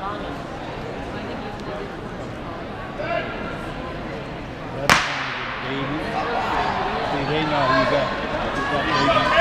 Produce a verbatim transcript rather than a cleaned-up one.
That's baby. See, they know who's that. Who's that baby?